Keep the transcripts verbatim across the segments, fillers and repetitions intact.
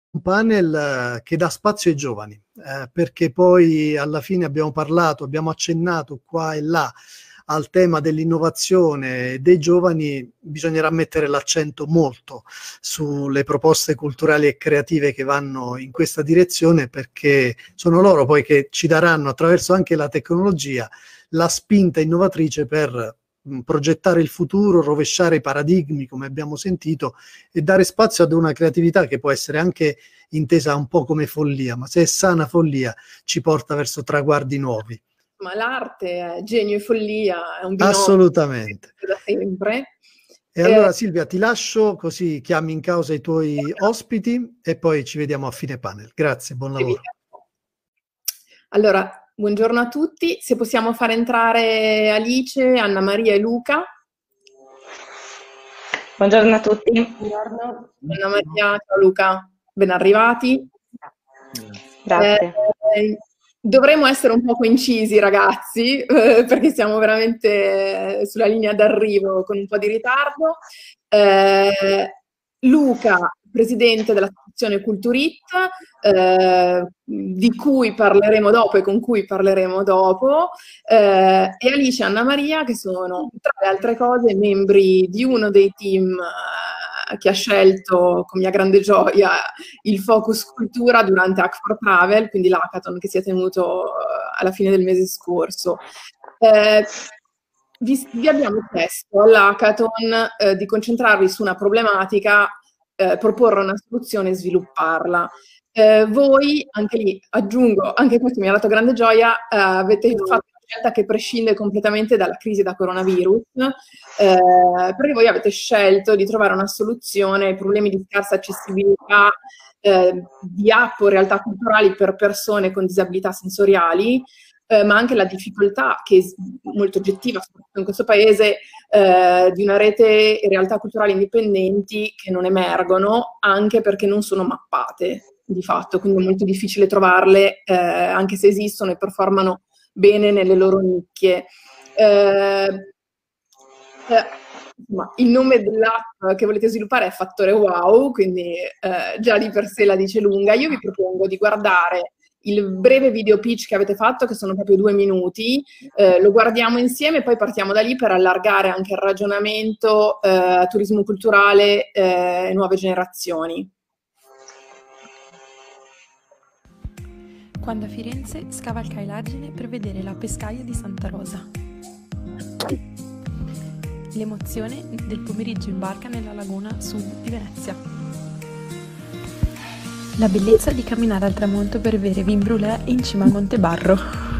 un panel eh, che dà spazio ai giovani, eh, perché poi alla fine abbiamo parlato, abbiamo accennato qua e là al tema dell'innovazione dei giovani. Bisognerà mettere l'accento molto sulle proposte culturali e creative che vanno in questa direzione, perché sono loro poi che ci daranno, attraverso anche la tecnologia, la spinta innovatrice per mh, progettare il futuro, rovesciare i paradigmi, come abbiamo sentito, e dare spazio ad una creatività che può essere anche intesa un po' come follia, ma se è sana follia ci porta verso traguardi nuovi. Ma l'arte è genio e follia, è un binomio Assolutamente. da sempre. E allora Silvia, ti lascio così chiami in causa i tuoi ospiti e poi ci vediamo a fine panel. Grazie, buon lavoro. Allora, buongiorno a tutti. Se possiamo fare entrare Alice, Anna Maria e Luca. Buongiorno a tutti. Buongiorno. Anna Maria, ciao Luca, ben arrivati. Grazie. Eh, dovremmo essere un po' incisi, ragazzi, eh, perché siamo veramente sulla linea d'arrivo con un po' di ritardo. Eh, Luca, presidente dell'associazione Culturit, eh, di cui parleremo dopo e con cui parleremo dopo, eh, e Alice e Anna Maria, che sono, tra le altre cose, membri di uno dei team eh, che ha scelto, con mia grande gioia, il Focus Cultura durante Hack for Travel, quindi l'hackathon che si è tenuto eh, alla fine del mese scorso. Eh, vi, vi abbiamo chiesto all'hackathon eh, di concentrarvi su una problematica, eh, proporre una soluzione e svilupparla. Eh, voi, anche lì, aggiungo, anche questo mi ha dato grande gioia, eh, avete fatto una scelta che prescinde completamente dalla crisi da coronavirus, eh, perché voi avete scelto di trovare una soluzione ai problemi di scarsa accessibilità eh, di app o realtà culturali per persone con disabilità sensoriali, eh, ma anche la difficoltà, che è molto oggettiva, soprattutto in questo paese, eh, di una rete e realtà culturali indipendenti che non emergono, anche perché non sono mappate di fatto, quindi è molto difficile trovarle, eh, anche se esistono e performano bene nelle loro nicchie. Eh, eh, insomma, il nome dell'app che volete sviluppare è Fattore Wow, quindi eh, già di per sé la dice lunga. Io vi propongo di guardare il breve video pitch che avete fatto, che sono proprio due minuti, eh, lo guardiamo insieme e poi partiamo da lì per allargare anche il ragionamento eh, turismo culturale e eh, nuove generazioni. Quando a Firenze scavalcai l'argine per vedere la pescaia di Santa Rosa. L'emozione del pomeriggio in barca nella laguna sud di Venezia. La bellezza di camminare al tramonto per vedere Vin Brulé in cima al Monte Barro.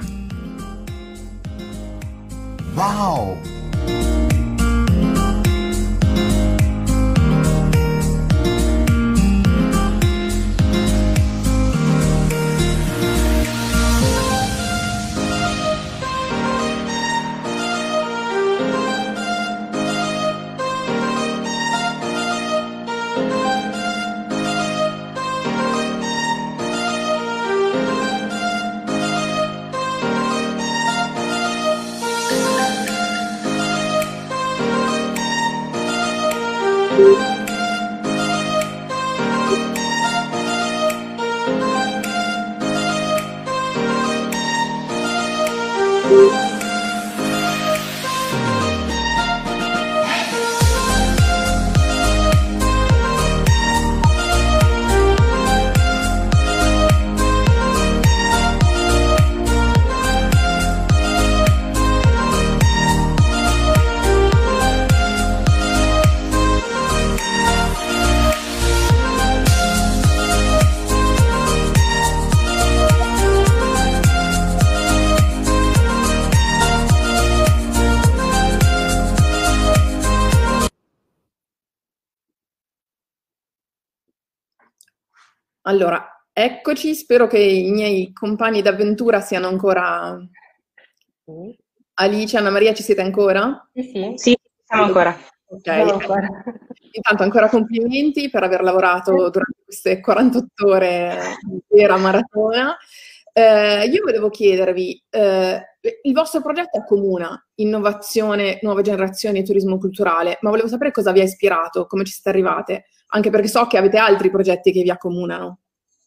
Wow! Allora, eccoci, spero che i miei compagni d'avventura siano ancora... Alice, Anna Maria, ci siete ancora? Sì, sì, sì, siamo ancora. Ok, ancora. Intanto ancora complimenti per aver lavorato durante queste quarantotto ore intera maratona. Eh, io volevo chiedervi, eh, il vostro progetto accomuna innovazione, nuove generazioni e turismo culturale, ma volevo sapere cosa vi ha ispirato, come ci siete arrivate, anche perché so che avete altri progetti che vi accomunano.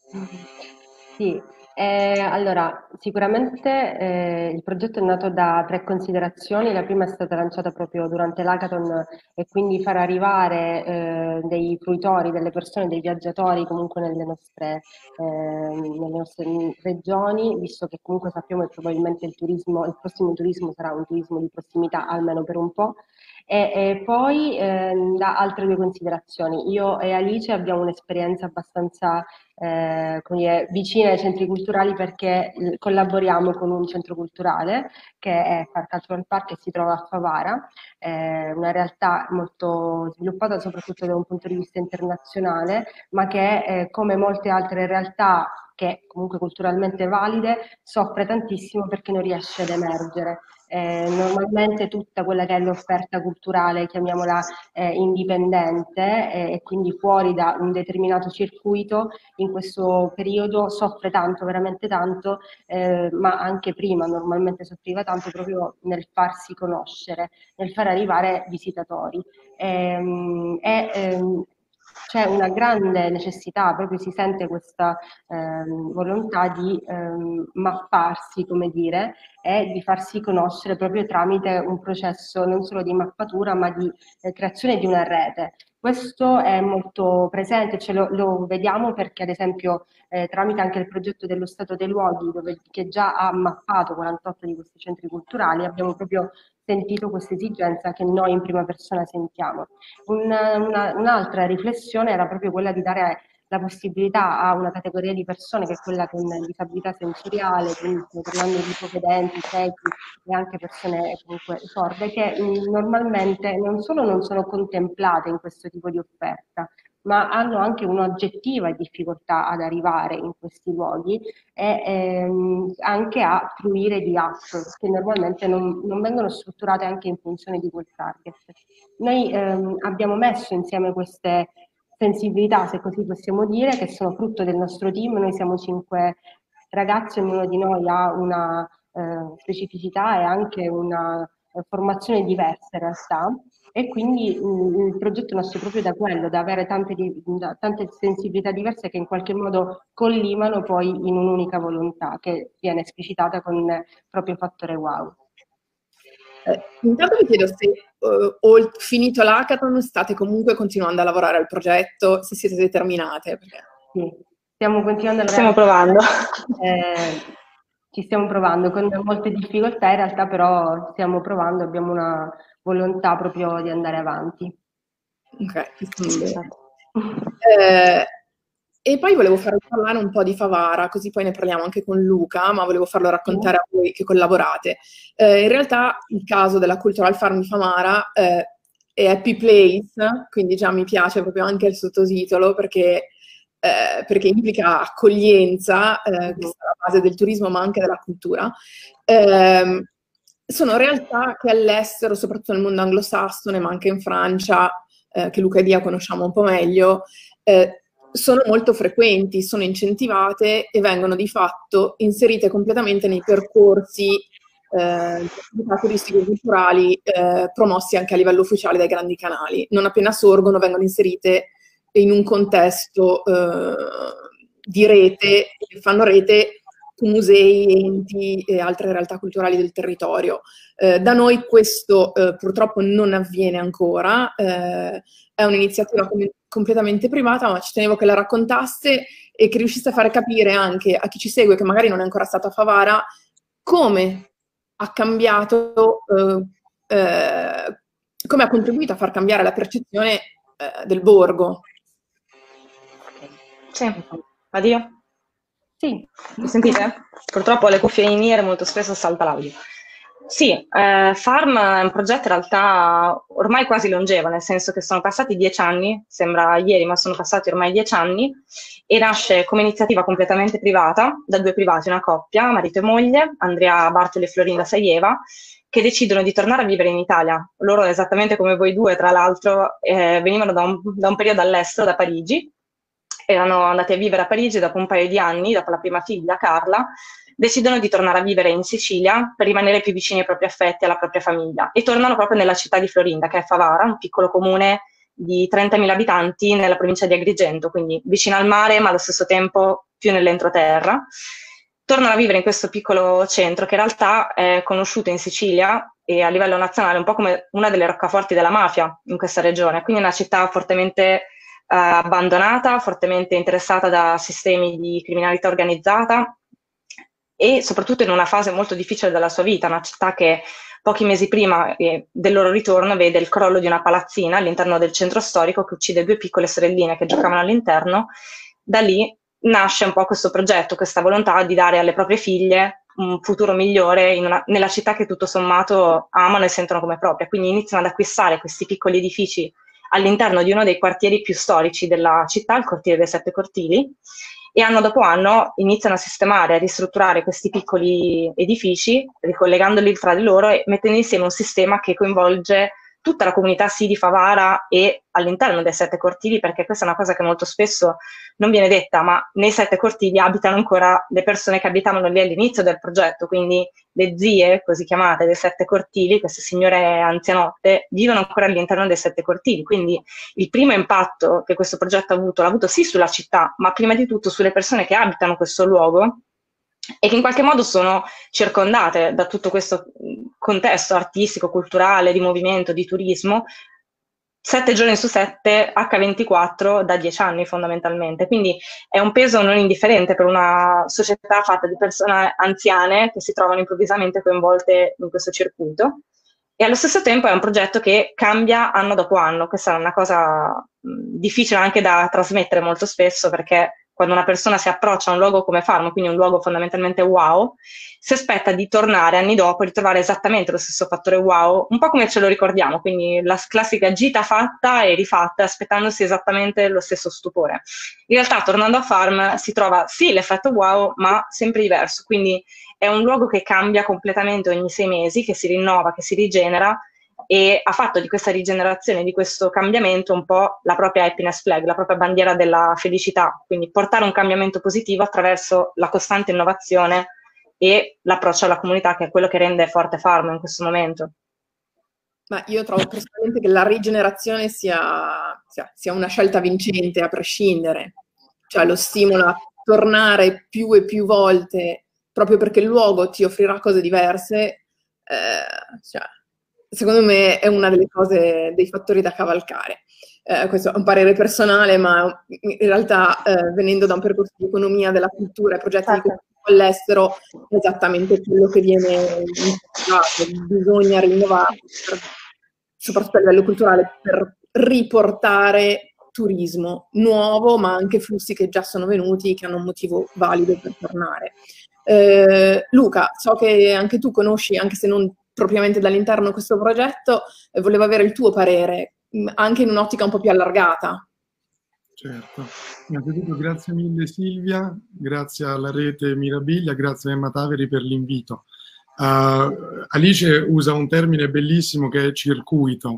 Sì, eh, allora sicuramente eh, il progetto è nato da tre considerazioni. La prima è stata lanciata proprio durante l'hackathon e quindi far arrivare eh, dei fruitori, delle persone, dei viaggiatori comunque nelle nostre, eh, nelle nostre regioni, visto che comunque sappiamo che probabilmente il turismo, il prossimo turismo sarà un turismo di prossimità almeno per un po'. E, e poi eh, da altre due considerazioni. Io e Alice abbiamo un'esperienza abbastanza eh, come dire, vicina ai centri culturali perché eh, collaboriamo con un centro culturale che è Far Cultural Park che si trova a Favara, eh, una realtà molto sviluppata soprattutto da un punto di vista internazionale, ma che eh, come molte altre realtà che comunque culturalmente valide soffre tantissimo perché non riesce ad emergere. Eh, normalmente tutta quella che è l'offerta culturale, chiamiamola eh, indipendente eh, e quindi fuori da un determinato circuito, in questo periodo soffre tanto, veramente tanto, eh, ma anche prima normalmente soffriva tanto proprio nel farsi conoscere, nel far arrivare visitatori. Ehm, e, ehm, c'è una grande necessità, proprio si sente questa ehm, volontà di ehm, mapparsi, come dire, e di farsi conoscere proprio tramite un processo non solo di mappatura, ma di eh, creazione di una rete. Questo è molto presente, ce lo, lo vediamo perché ad esempio eh, tramite anche il progetto dello Stato dei Luoghi, dove, che già ha mappato quarantotto di questi centri culturali, abbiamo proprio sentito questa esigenza che noi in prima persona sentiamo. Una, una, un'altra riflessione era proprio quella di dare la possibilità a una categoria di persone che è quella con disabilità sensoriale, quindi stiamo parlando di ipovedenti, ciechi e anche persone comunque sorde, che mh, normalmente non solo non sono contemplate in questo tipo di offerta, ma hanno anche un'oggettiva difficoltà ad arrivare in questi luoghi e ehm, anche a fruire di app che normalmente non, non vengono strutturate anche in funzione di quel target. Noi ehm, abbiamo messo insieme queste sensibilità, se così possiamo dire, che sono frutto del nostro team. Noi siamo cinque ragazzi, ognuno di noi ha una eh, specificità e anche una eh, formazione diversa in realtà, e quindi mh, il progetto nasce proprio da quello, da avere tante, di, da, tante sensibilità diverse che in qualche modo collimano poi in un'unica volontà che viene esplicitata con il proprio fattore wow. Eh, intanto vi chiedo se uh, ho finito l'hackathon state comunque continuando a lavorare al progetto, se siete determinate. Perché... Sì, stiamo continuando a lavorare. Stiamo provando. Eh, ci stiamo provando con molte difficoltà, in realtà però stiamo provando, abbiamo una volontà proprio di andare avanti. Ok, eh, e poi volevo farvi parlare un po' di Favara, così poi ne parliamo anche con Luca, ma volevo farlo raccontare a voi che collaborate. Eh, in realtà il caso della Cultural Farm di Famara eh, è Happy Place, quindi già mi piace proprio anche il sottotitolo perché, eh, perché implica accoglienza, eh, che sta alla base del turismo ma anche della cultura. Eh, sono realtà che all'estero, soprattutto nel mondo anglosassone, ma anche in Francia, eh, che Luca e Dia conosciamo un po' meglio, eh, sono molto frequenti, sono incentivate e vengono di fatto inserite completamente nei percorsi eh, turistico-culturali eh, promossi anche a livello ufficiale dai grandi canali. Non appena sorgono vengono inserite in un contesto eh, di rete, fanno rete con musei, enti e altre realtà culturali del territorio. Eh, da noi questo eh, purtroppo non avviene ancora, eh, è un'iniziativa com completamente privata, ma ci tenevo che la raccontaste e che riuscisse a fare capire anche a chi ci segue, che magari non è ancora stato a Favara, come ha cambiato, eh, eh, come ha contribuito a far cambiare la percezione eh, del borgo. Sì, addio. Sì. Mi sentite? Purtroppo le cuffie in ear molto spesso salta l'audio. Sì, eh, Farm è un progetto in realtà ormai quasi longevo, nel senso che sono passati dieci anni, sembra ieri, ma sono passati ormai dieci anni, e nasce come iniziativa completamente privata, da due privati, una coppia, marito e moglie, Andrea Bartoli e Florinda Saieva, che decidono di tornare a vivere in Italia. Loro, esattamente come voi due, tra l'altro, eh, venivano da un, da un periodo all'estero, da Parigi, erano andati a vivere a Parigi dopo un paio di anni, dopo la prima figlia, Carla, decidono di tornare a vivere in Sicilia per rimanere più vicini ai propri affetti e alla propria famiglia, e tornano proprio nella città di Florinda, che è Favara, un piccolo comune di trentamila abitanti nella provincia di Agrigento, quindi vicino al mare ma allo stesso tempo più nell'entroterra. Tornano a vivere in questo piccolo centro che in realtà è conosciuto in Sicilia e a livello nazionale un po' come una delle roccaforti della mafia in questa regione, quindi è una città fortemente eh, abbandonata, fortemente interessata da sistemi di criminalità organizzata e soprattutto in una fase molto difficile della sua vita, una città che pochi mesi prima eh, del loro ritorno vede il crollo di una palazzina all'interno del centro storico che uccide due piccole sorelline che giocavano all'interno. Da lì nasce un po' questo progetto, questa volontà di dare alle proprie figlie un futuro migliore in una, nella città che tutto sommato amano e sentono come propria. Quindi iniziano ad acquistare questi piccoli edifici all'interno di uno dei quartieri più storici della città, il quartiere dei Sette Cortili, e anno dopo anno iniziano a sistemare, a ristrutturare questi piccoli edifici, ricollegandoli tra di loro e mettendo insieme un sistema che coinvolge tutta la comunità sì di Favara e all'interno dei Sette Cortili, perché questa è una cosa che molto spesso non viene detta, ma nei Sette Cortili abitano ancora le persone che abitavano lì all'inizio del progetto, quindi le zie, così chiamate, dei Sette Cortili, queste signore anzianotte, vivono ancora all'interno dei Sette Cortili, quindi il primo impatto che questo progetto ha avuto, l'ha avuto sì sulla città, ma prima di tutto sulle persone che abitano questo luogo, e che in qualche modo sono circondate da tutto questo contesto artistico, culturale, di movimento, di turismo, sette giorni su sette, acca ventiquattro, da dieci anni fondamentalmente. Quindi è un peso non indifferente per una società fatta di persone anziane che si trovano improvvisamente coinvolte in questo circuito. E allo stesso tempo è un progetto che cambia anno dopo anno. Questa è una cosa mh, difficile anche da trasmettere molto spesso, perché quando una persona si approccia a un luogo come Farm, quindi un luogo fondamentalmente wow, si aspetta di tornare anni dopo e ritrovare esattamente lo stesso fattore wow, un po' come ce lo ricordiamo, quindi la classica gita fatta e rifatta, aspettandosi esattamente lo stesso stupore. In realtà, tornando a Farm, si trova sì l'effetto wow, ma sempre diverso, quindi è un luogo che cambia completamente ogni sei mesi, che si rinnova, che si rigenera, e ha fatto di questa rigenerazione, di questo cambiamento un po' la propria happiness flag, la propria bandiera della felicità, quindi portare un cambiamento positivo attraverso la costante innovazione e l'approccio alla comunità, che è quello che rende forte Farm in questo momento. Ma io trovo personalmente che la rigenerazione sia, sia, sia una scelta vincente a prescindere, cioè lo stimola a tornare più e più volte proprio perché il luogo ti offrirà cose diverse, eh, cioè, secondo me è una delle cose, dei fattori da cavalcare. Eh, questo è un parere personale, ma in realtà eh, venendo da un percorso di economia della cultura e progetti di cultura all'estero è esattamente quello che viene indicato. Bisogna rinnovare, per, soprattutto a livello culturale, per riportare turismo nuovo, ma anche flussi che già sono venuti, che hanno un motivo valido per tornare. Eh, Luca, so che anche tu conosci, anche se non propriamente dall'interno, questo progetto, e volevo avere il tuo parere, anche in un'ottica un po' più allargata. Certo, innanzitutto grazie mille Silvia, grazie alla rete Mirabilia, grazie a Emma Taveri per l'invito. Uh, Alice usa un termine bellissimo che è circuito.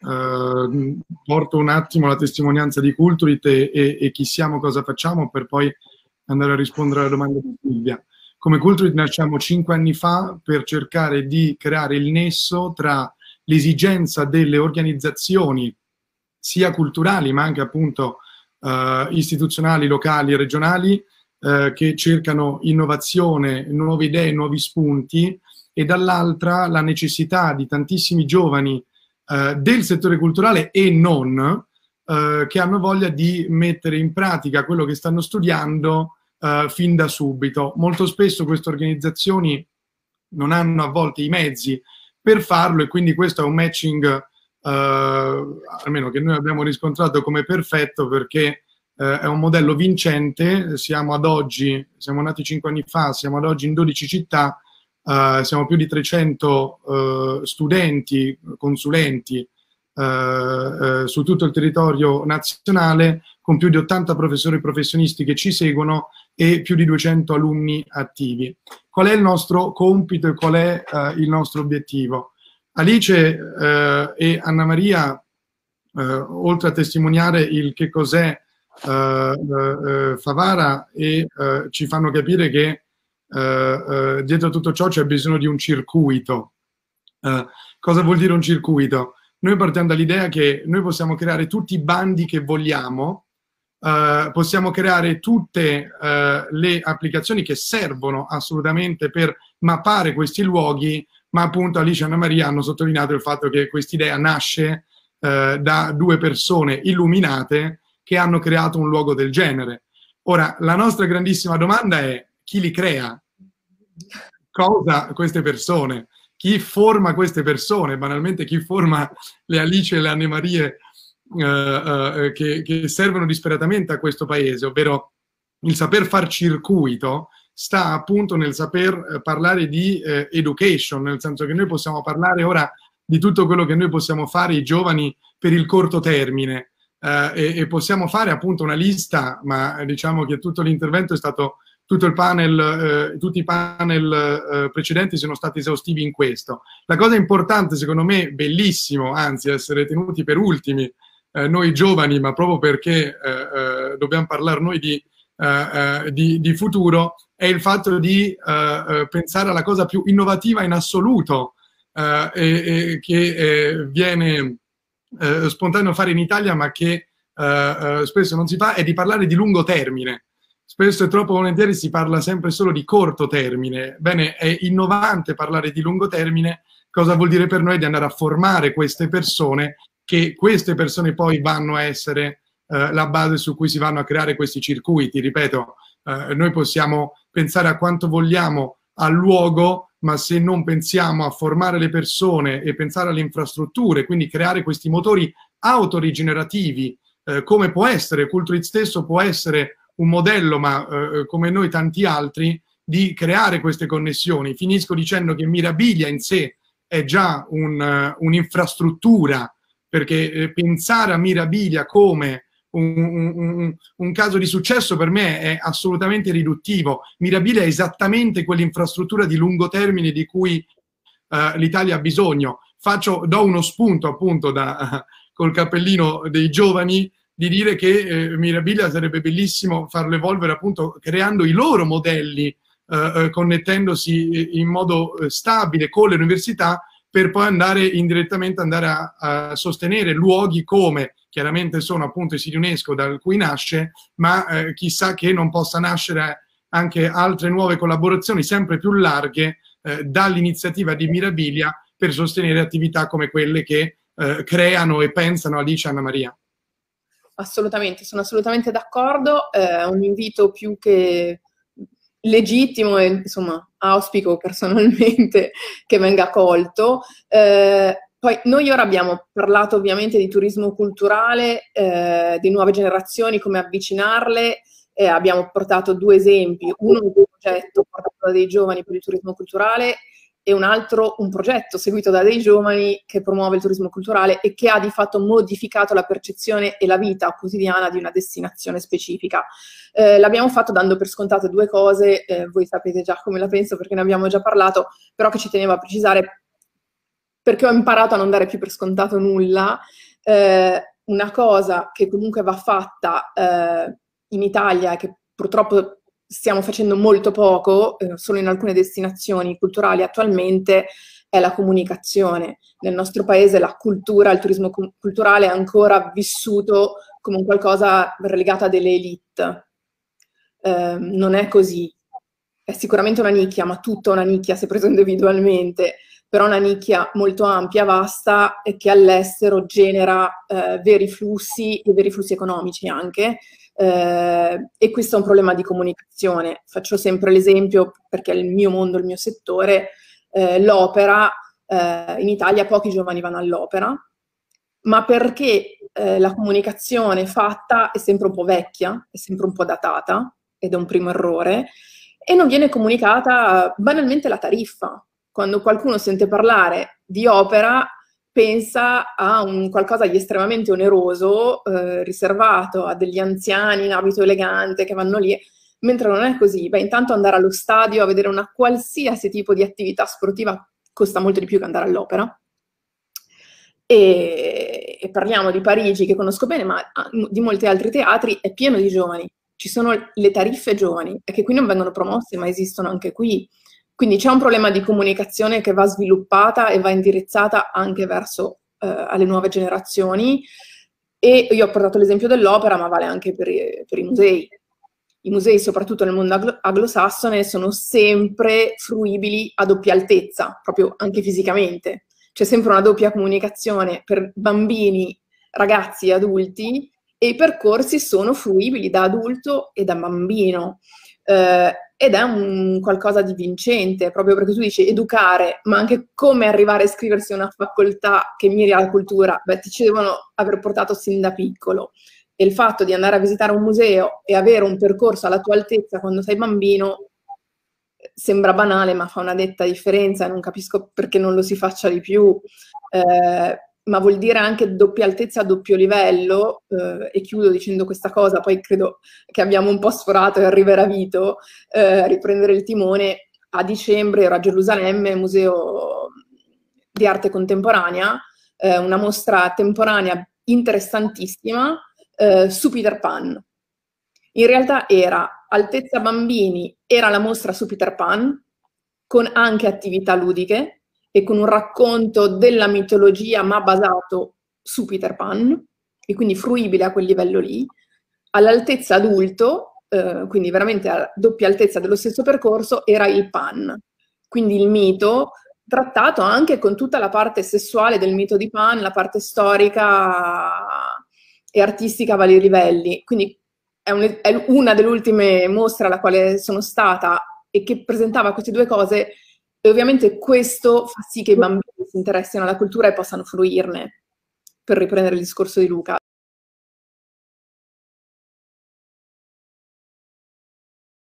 Uh, porto un attimo la testimonianza di Culturit e, e, e chi siamo, cosa facciamo, per poi andare a rispondere alla domanda di Silvia. Come Culturit nasciamo cinque anni fa per cercare di creare il nesso tra l'esigenza delle organizzazioni sia culturali ma anche appunto eh, istituzionali, locali e regionali eh, che cercano innovazione, nuove idee, nuovi spunti, e dall'altra la necessità di tantissimi giovani eh, del settore culturale e non eh, che hanno voglia di mettere in pratica quello che stanno studiando Uh, fin da subito. Molto spesso queste organizzazioni non hanno a volte i mezzi per farlo, e quindi questo è un matching uh, almeno che noi abbiamo riscontrato come perfetto, perché uh, è un modello vincente. Siamo ad oggi, siamo nati cinque anni fa, siamo ad oggi in dodici città, uh, siamo più di trecento uh, studenti, consulenti uh, uh, su tutto il territorio nazionale, con più di ottanta professori professionisti che ci seguono e più di duecento alunni attivi. Qual è il nostro compito e qual è uh, il nostro obiettivo? Alice uh, e Anna Maria, uh, oltre a testimoniare il che cos'è uh, uh, Favara, e uh, ci fanno capire che eh, eh, dietro a tutto ciò c'è bisogno di un circuito. Eh, cosa vuol dire un circuito? Noi partiamo dall'idea che noi possiamo creare tutti i bandi che vogliamo, eh, possiamo creare tutte eh, le applicazioni che servono assolutamente per mappare questi luoghi, ma appunto Alice e Anna Maria hanno sottolineato il fatto che quest'idea nasce eh, da due persone illuminate che hanno creato un luogo del genere. Ora, la nostra grandissima domanda è: chi li crea? Cosa queste persone? Chi forma queste persone? Banalmente, chi forma le Alice e le Anne Marie eh, eh, che, che servono disperatamente a questo paese? Ovvero, il saper far circuito sta appunto nel saper eh, parlare di eh, education, nel senso che noi possiamo parlare ora di tutto quello che noi possiamo fare i giovani per il corto termine eh, e, e possiamo fare appunto una lista, ma diciamo che tutto l'intervento è stato... Tutto il panel, eh, tutti i panel eh, precedenti sono stati esaustivi in questo. La cosa importante, secondo me, bellissimo, anzi, essere tenuti per ultimi, eh, noi giovani, ma proprio perché eh, eh, dobbiamo parlare noi di, eh, eh, di, di futuro, è il fatto di eh, eh, pensare alla cosa più innovativa in assoluto eh, e, e che eh, viene eh, spontaneo fare in Italia, ma che eh, eh, spesso non si fa, è di parlare di lungo termine. Spesso e troppo volentieri si parla sempre solo di corto termine. Bene, è innovante parlare di lungo termine. Cosa vuol dire per noi? Di andare a formare queste persone, che queste persone poi vanno a essere eh, la base su cui si vanno a creare questi circuiti. Ripeto, eh, noi possiamo pensare a quanto vogliamo al luogo, ma se non pensiamo a formare le persone e pensare alle infrastrutture, quindi creare questi motori autorigenerativi, eh, come può essere, Culturit stesso può essere un modello, ma eh, come noi tanti altri, di creare queste connessioni. Finisco dicendo che Mirabilia in sé è già un, uh, un'infrastruttura, perché eh, pensare a Mirabilia come un, un, un caso di successo per me è assolutamente riduttivo. Mirabilia è esattamente quell'infrastruttura di lungo termine di cui uh, l'Italia ha bisogno. Faccio, do uno spunto appunto da, uh, col cappellino dei giovani, di dire che eh, Mirabilia sarebbe bellissimo farlo evolvere appunto creando i loro modelli, eh, eh, connettendosi in modo eh, stabile con le università, per poi andare indirettamente andare a, a sostenere luoghi come chiaramente sono appunto i siti UNESCO da cui nasce, ma eh, chissà che non possa nascere anche altre nuove collaborazioni sempre più larghe eh, dall'iniziativa di Mirabilia per sostenere attività come quelle che eh, creano e pensano Alice e Anna Maria. Assolutamente, sono assolutamente d'accordo, è un invito più che legittimo e insomma auspico personalmente che venga accolto. Eh, poi noi ora abbiamo parlato ovviamente di turismo culturale, eh, di nuove generazioni, come avvicinarle, eh, abbiamo portato due esempi, uno un progetto portato da dei giovani per il turismo culturale e un altro un progetto seguito da dei giovani che promuove il turismo culturale e che ha di fatto modificato la percezione e la vita quotidiana di una destinazione specifica. Eh, l'abbiamo fatto dando per scontate due cose, eh, voi sapete già come la penso perché ne abbiamo già parlato, però che ci tenevo a precisare perché ho imparato a non dare più per scontato nulla. Eh, una cosa che comunque va fatta eh, in Italia e che purtroppo stiamo facendo molto poco, eh, solo in alcune destinazioni culturali attualmente, è la comunicazione. Nel nostro paese la cultura, il turismo culturale è ancora vissuto come un qualcosa relegato a delle elite. Eh, non è così. È sicuramente una nicchia, ma tutta una nicchia se preso individualmente, però una nicchia molto ampia, vasta e che all'estero genera eh, veri flussi e veri flussi economici anche. Eh, e questo è un problema di comunicazione. Faccio sempre l'esempio, perché è il mio mondo, il mio settore, eh, l'opera, eh, in Italia pochi giovani vanno all'opera, ma perché eh, la comunicazione fatta è sempre un po' vecchia, è sempre un po' datata, ed è un primo errore, e non viene comunicata banalmente la tariffa. Quando qualcuno sente parlare di opera, pensa a un qualcosa di estremamente oneroso, eh, riservato a degli anziani in abito elegante che vanno lì, mentre non è così. Beh, intanto andare allo stadio a vedere una qualsiasi tipo di attività sportiva costa molto di più che andare all'opera. E, e parliamo di Parigi, che conosco bene, ma di molti altri teatri, è pieno di giovani. ci sono le tariffe giovani, e che qui non vengono promosse, ma esistono anche qui. Quindi c'è un problema di comunicazione che va sviluppata e va indirizzata anche verso eh, alle nuove generazioni. E io ho portato l'esempio dell'opera, ma vale anche per i, per i musei. I musei, soprattutto nel mondo anglo- anglosassone, sono sempre fruibili a doppia altezza, proprio anche fisicamente. C'è sempre una doppia comunicazione per bambini, ragazzi e adulti, e i percorsi sono fruibili da adulto e da bambino. Eh, ed è un qualcosa di vincente, proprio perché tu dici educare, ma anche come arrivare a iscriversi a una facoltà che miri alla cultura, beh, ti ci devono aver portato sin da piccolo. E il fatto di andare a visitare un museo e avere un percorso alla tua altezza quando sei bambino sembra banale, ma fa una netta differenza, e non capisco perché non lo si faccia di più. Eh, ma vuol dire anche doppia altezza, doppio livello, eh, e chiudo dicendo questa cosa, poi credo che abbiamo un po' sforato e arriverà Vito eh, a riprendere il timone. A dicembre ero a Gerusalemme, Museo di Arte Contemporanea, eh, una mostra temporanea interessantissima eh, su Peter Pan. In realtà era altezza bambini, era la mostra su Peter Pan, con anche attività ludiche, e con un racconto della mitologia ma basato su Peter Pan, e quindi fruibile a quel livello lì. All'altezza adulto, eh, quindi veramente a doppia altezza dello stesso percorso, era il Pan, quindi il mito trattato anche con tutta la parte sessuale del mito di Pan, la parte storica e artistica a vari livelli. Quindi è, un, è una delle ultime mostre alla quale sono stata e che presentava queste due cose. E ovviamente questo fa sì che i bambini si interessino alla cultura e possano fruirne, per riprendere il discorso di Luca.